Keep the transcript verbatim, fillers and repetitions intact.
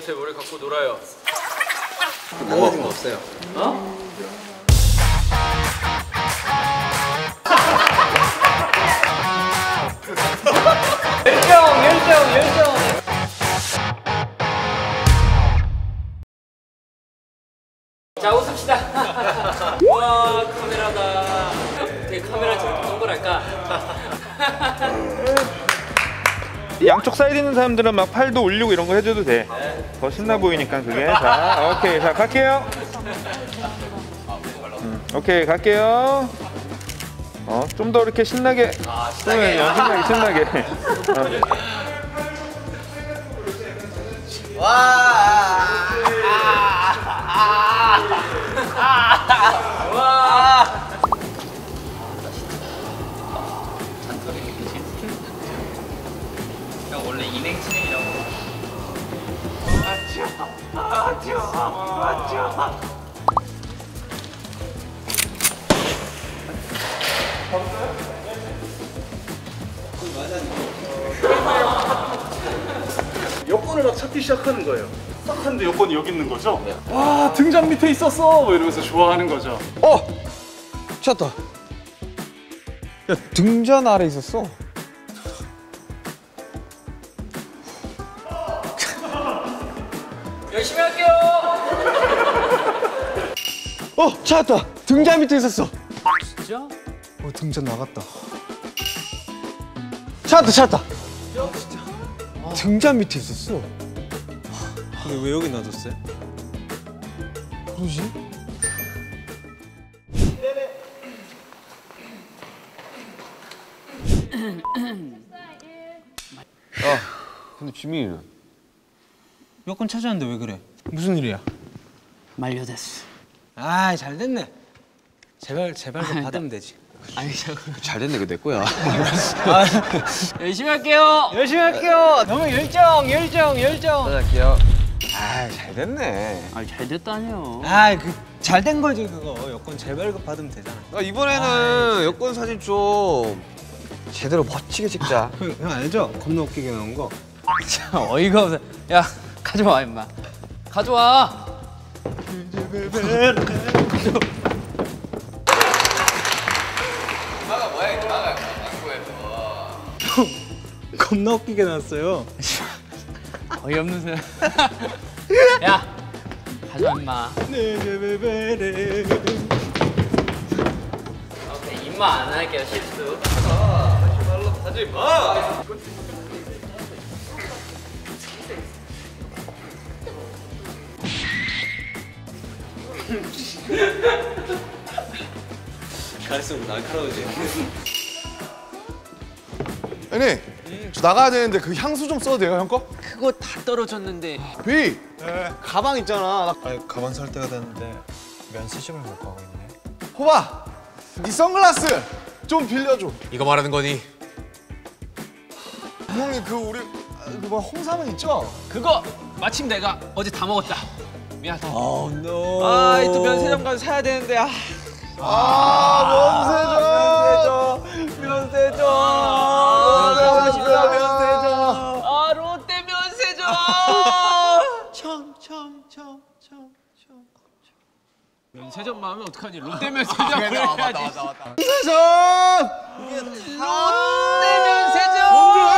이것의 뭐를 갖고 놀아요. 달라진 거 없어요. 어? 열정, 열정, 열정. 자, 웃읍시다. 와, 카메라다. 어떻게 카메라 저렇게 동그랄까? 양쪽 사이드 있는 사람들은 막 팔도 올리고 이런 거 해줘도 돼. 더 신나 보이니까 그게. 자, 오케이. 자, 갈게요. 음, 오케이, 갈게요. 어, 좀 더 이렇게 신나게. 아, 신나게. 어, 신나게, 신나게. 어. 와. 와. 형 원래 인행 진행이라고. 아차, 아차, 아차. 여권을 막 찾기 시작하는 거예요. 딱 하는데 여권이 여기 있는 거죠? 네. 와, 등잔 밑에 있었어! 뭐 이러면서 좋아하는 거죠. 어! 찾았다. 야, 등잔 아래 있었어. 열심히 할게요. 어! 찾았다! 등잔 밑에 있었어. 진짜? 어, 등잔 나갔다. 찾았다, 찾았다! 진짜? 아. 등잔 밑에 있었어. 근데 왜 여기 놔뒀어요? 그러지? 아, 근데 지민이는? 여권 찾았는데 왜 그래? 무슨 일이야? 만료됐어. 아, 잘 됐네. 제발, 제발 좀 받으면 되지. 아니 잠깐. 잘 됐네, 그거 내 거야. 열심히 할게요. 열심히 할게요. 너무 열정, 열정, 열정. 할게요. 아, 잘 됐네. 아, 잘 됐다니요. 아, 그 잘 된 거지 그거. 여권 재발급 받으면 되잖아. 아, 이번에는 아이. 여권 사진 좀 제대로 멋지게 찍자. 형, 형 알죠? 겁나 웃기게 나온 거. 참 어이가 없어. 야, 가져와 임마. 가져와. 형, 겁나 웃기게 나왔어요. 어이없는 소리. 야, 가져와 임마. 오케이, 임마 안 할게요, 실수. 하지 마! 잘했으면 날카로우지. 형님, 저 나가야 되는데 그 향수 좀 써도 돼요, 형 거? 그거 다 떨어졌는데. 비! 가방 있잖아. 나... 아니, 가방 살 때가 됐는데 면 세점을 못 가고 있네. 호바! 네 선글라스 좀 빌려줘. 이거 말하는 거니? 형님, 그 우리 그 뭐 홍삼은 있죠? 그거 마침 내가 어제 다 먹었다. 미안하다. 어, 노. 아, 또 면세점 가서 사야 되는데. 아, 아, 면세점! 면세점. 아, 가고 싶다, 면세점. 아, 롯데 면세점. 첨첨첨첨첨. 면세점만 하면 어떡하니? 롯데 면세점 그래야지. 면세점! 롯데 면세점. 뭔지